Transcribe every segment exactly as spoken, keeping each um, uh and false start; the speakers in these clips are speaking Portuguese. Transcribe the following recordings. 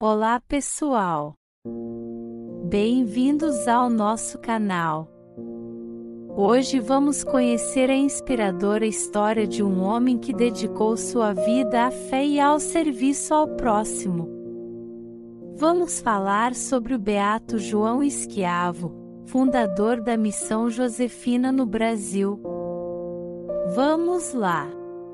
Olá pessoal! Bem-vindos ao nosso canal. Hoje vamos conhecer a inspiradora história de um homem que dedicou sua vida à fé e ao serviço ao próximo. Vamos falar sobre o beato João Schiavo, fundador da Missão Josefina no Brasil. Vamos lá!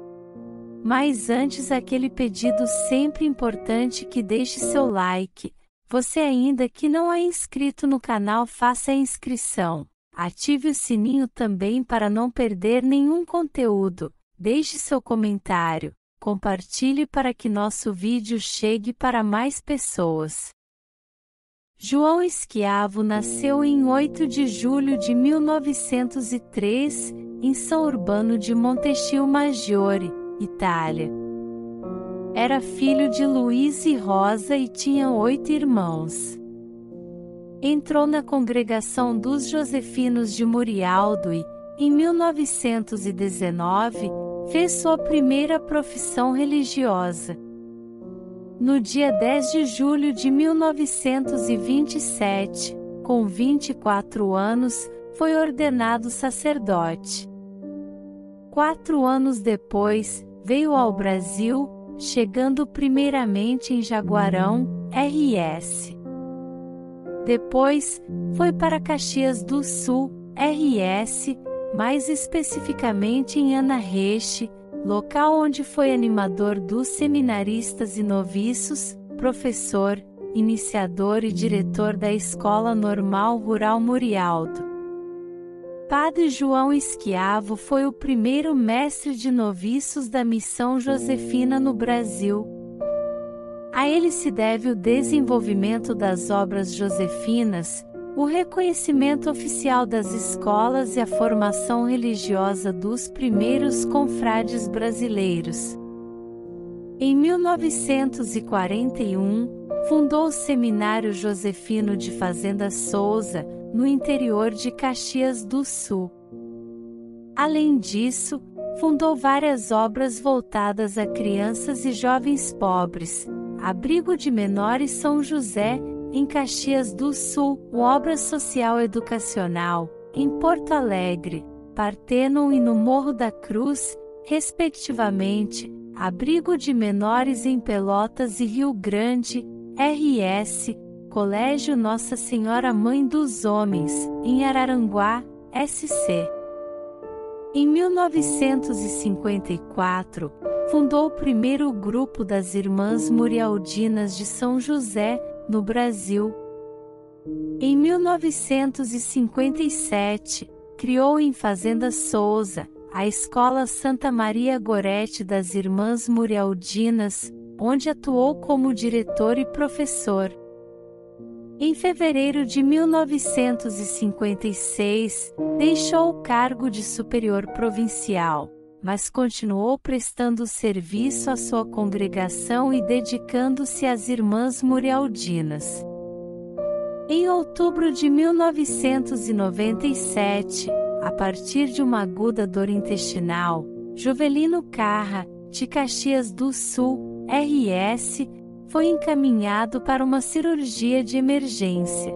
Mas antes, aquele pedido sempre importante, que deixe seu like. Você ainda que não é inscrito no canal, faça a inscrição. Ative o sininho também para não perder nenhum conteúdo. Deixe seu comentário. Compartilhe para que nosso vídeo chegue para mais pessoas. João Schiavo nasceu em oito de julho de mil novecentos e três, em São Urbano de Monteschio Maggiore, Itália. Era filho de Luiz e Rosa e tinha oito irmãos. Entrou na congregação dos Josefinos de Murialdo e, em mil novecentos e dezenove, fez sua primeira profissão religiosa. No dia dez de julho de mil novecentos e vinte e sete, com vinte e quatro anos, foi ordenado sacerdote. Quatro anos depois, veio ao Brasil, chegando primeiramente em Jaguarão, R S. Depois, foi para Caxias do Sul, R S, mais especificamente em Anaheche, local onde foi animador dos seminaristas e noviços, professor, iniciador e diretor da Escola Normal Rural Murialdo. Padre João Schiavo foi o primeiro mestre de noviços da Missão Josefina no Brasil. A ele se deve o desenvolvimento das obras josefinas, o reconhecimento oficial das escolas e a formação religiosa dos primeiros confrades brasileiros. Em mil novecentos e quarenta e um, fundou o Seminário Josefino de Fazenda Souza, no interior de Caxias do Sul. Além disso, fundou várias obras voltadas a crianças e jovens pobres: Abrigo de Menores São José, em Caxias do Sul, Obra Social Educacional, em Porto Alegre, Partenon e no Morro da Cruz, respectivamente, Abrigo de Menores em Pelotas e Rio Grande, R S, Colégio Nossa Senhora Mãe dos Homens, em Araranguá, S C. Em mil novecentos e cinquenta e quatro, fundou o primeiro grupo das Irmãs Murialdinas de São José, no Brasil. Em mil novecentos e cinquenta e sete, criou em Fazenda Souza, a Escola Santa Maria Gorete das Irmãs Murialdinas, onde atuou como diretor e professor. Em fevereiro de mil novecentos e cinquenta e seis, deixou o cargo de superior provincial, mas continuou prestando serviço à sua congregação e dedicando-se às Irmãs Murialdinas. Em outubro de mil novecentos e noventa e sete, a partir de uma aguda dor intestinal, Jovelino Carra, de Caxias do Sul, R S, foi encaminhado para uma cirurgia de emergência.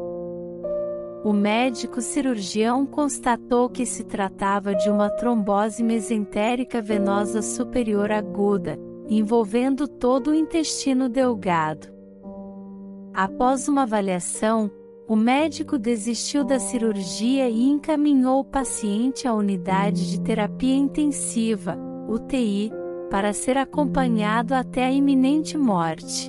O médico cirurgião constatou que se tratava de uma trombose mesentérica venosa superior aguda, envolvendo todo o intestino delgado. Após uma avaliação, o médico desistiu da cirurgia e encaminhou o paciente à unidade de terapia intensiva, U T I, para ser acompanhado até a iminente morte.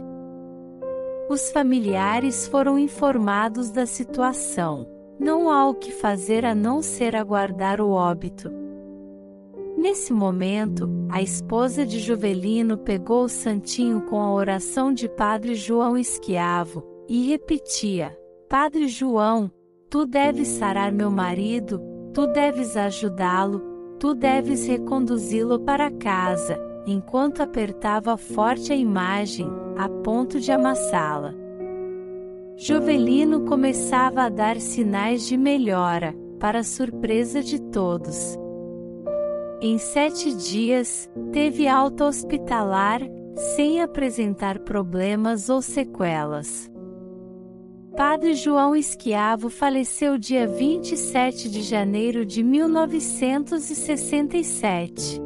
Os familiares foram informados da situação. Não há o que fazer a não ser aguardar o óbito. Nesse momento, a esposa de Jovelino pegou o santinho com a oração de Padre João Schiavo, e repetia: Padre João, tu deves sarar meu marido, tu deves ajudá-lo, tu deves reconduzi-lo para casa, enquanto apertava forte a imagem, a ponto de amassá-la. Jovelino começava a dar sinais de melhora, para surpresa de todos. Em sete dias, teve alta hospitalar, sem apresentar problemas ou sequelas. Padre João Schiavo faleceu dia vinte e sete de janeiro de mil novecentos e sessenta e sete.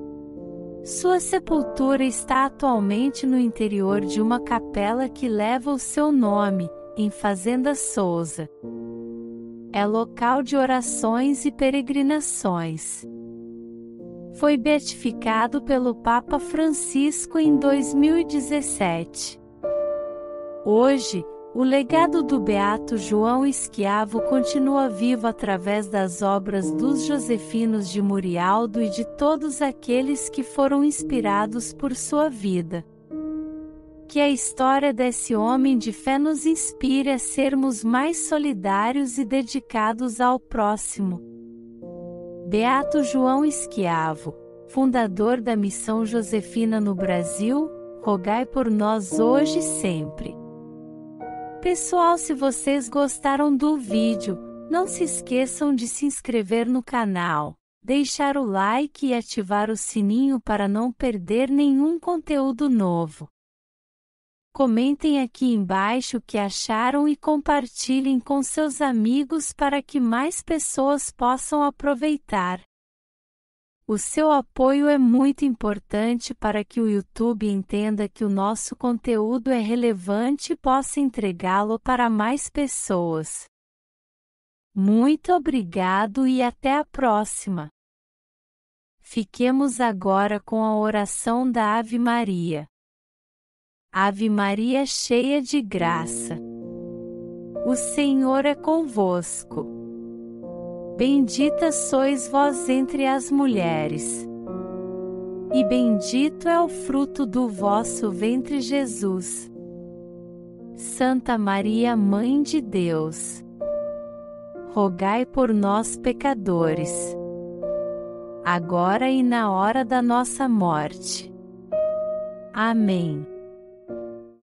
Sua sepultura está atualmente no interior de uma capela que leva o seu nome, em Fazenda Souza. É local de orações e peregrinações. Foi beatificado pelo Papa Francisco em dois mil e dezessete. Hoje, o legado do beato João Schiavo continua vivo através das obras dos josefinos de Murialdo e de todos aqueles que foram inspirados por sua vida. Que a história desse homem de fé nos inspire a sermos mais solidários e dedicados ao próximo. Beato João Schiavo, fundador da Missão Josefina no Brasil, rogai por nós hoje e sempre. Pessoal, se vocês gostaram do vídeo, não se esqueçam de se inscrever no canal, deixar o like e ativar o sininho para não perder nenhum conteúdo novo. Comentem aqui embaixo o que acharam e compartilhem com seus amigos para que mais pessoas possam aproveitar. O seu apoio é muito importante para que o YouTube entenda que o nosso conteúdo é relevante e possa entregá-lo para mais pessoas. Muito obrigado e até a próxima. Fiquemos agora com a oração da Ave Maria. Ave Maria, cheia de graça. O Senhor é convosco. Bendita sois vós entre as mulheres. E bendito é o fruto do vosso ventre, Jesus. Santa Maria, Mãe de Deus, rogai por nós, pecadores, agora e na hora da nossa morte. Amém.